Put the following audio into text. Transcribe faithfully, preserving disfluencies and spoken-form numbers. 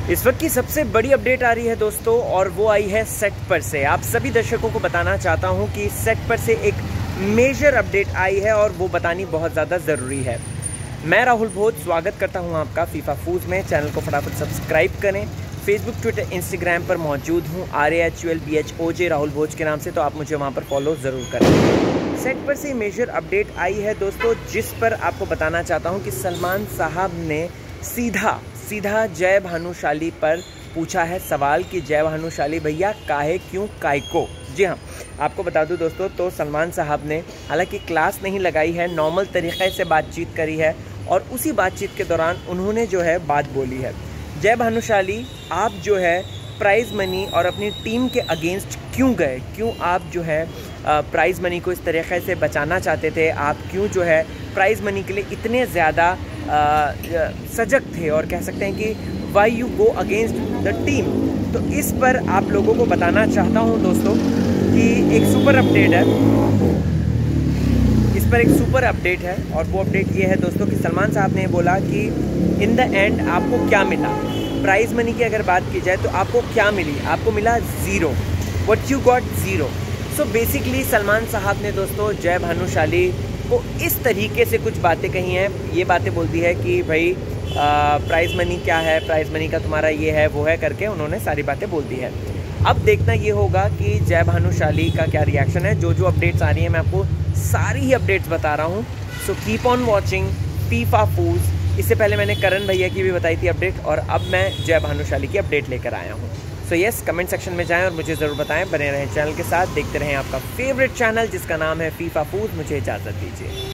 इस वक्त की सबसे बड़ी अपडेट आ रही है दोस्तों, और वो आई है सेट पर से। आप सभी दर्शकों को बताना चाहता हूं कि सेट पर से एक मेजर अपडेट आई है और वो बतानी बहुत ज़्यादा ज़रूरी है। मैं राहुल भोज स्वागत करता हूं आपका फीफा फूज में। चैनल को फटाफट सब्सक्राइब करें। फेसबुक, ट्विटर, इंस्टाग्राम पर मौजूद हूं R A H U L B H O J Rahul Bhoj के नाम से, तो आप मुझे वहां पर फॉलो ज़रूर करें। सेट पर से मेजर अपडेट आई है दोस्तों, जिस पर आपको बताना चाहता हूं कि सलमान साहब ने सीधा सीधा जय भानुशाली पर पूछा है सवाल कि जय भानुशाली भैया काहे क्यों कायको। जी हाँ, आपको बता दूं दोस्तों, तो सलमान साहब ने हालांकि क्लास नहीं लगाई है, नॉर्मल तरीक़े से बातचीत करी है और उसी बातचीत के दौरान उन्होंने जो है बात बोली है, जय भानुशाली आप जो है प्राइज़ मनी और अपनी टीम के अगेंस्ट क्यों गए, क्यों आप जो है प्राइज़ मनी को इस तरीक़े से बचाना चाहते थे, आप क्यों जो है प्राइज़ मनी के लिए इतने ज़्यादा सजग थे, और कह सकते हैं कि why you go against the team. तो इस पर आप लोगों को बताना चाहता हूं दोस्तों कि एक सुपर अपडेट है, इस पर एक सुपर अपडेट है, और वो अपडेट ये है दोस्तों कि सलमान साहब ने बोला कि इन द एंड आपको क्या मिला। प्राइज़ मनी की अगर बात की जाए तो आपको क्या मिली, आपको मिला zero, what you got zero. So basically Salman साहब ने दोस्तों जय भानुशाली को इस तरीके से कुछ बातें कही हैं। ये बातें बोलती है कि भाई प्राइज़ मनी क्या है, प्राइज़ मनी का तुम्हारा ये है वो है करके उन्होंने सारी बातें बोल दी है। अब देखना ये होगा कि जय भानुशाली का क्या रिएक्शन है। जो जो अपडेट्स आ रही हैं मैं आपको सारी ही अपडेट्स बता रहा हूँ। So keep on watching FIFA फूज। इससे पहले मैंने करण भैया की भी बताई थी अपडेट, और अब मैं जय भानुशाली की अपडेट लेकर आया हूँ। So so yes, comment section में जाएं और मुझे ज़रूर बताएं। बने रहें चैनल के साथ, देखते रहें आपका फेवरेट चैनल जिसका नाम है फीफा फूज। मुझे इजाज़त दीजिए।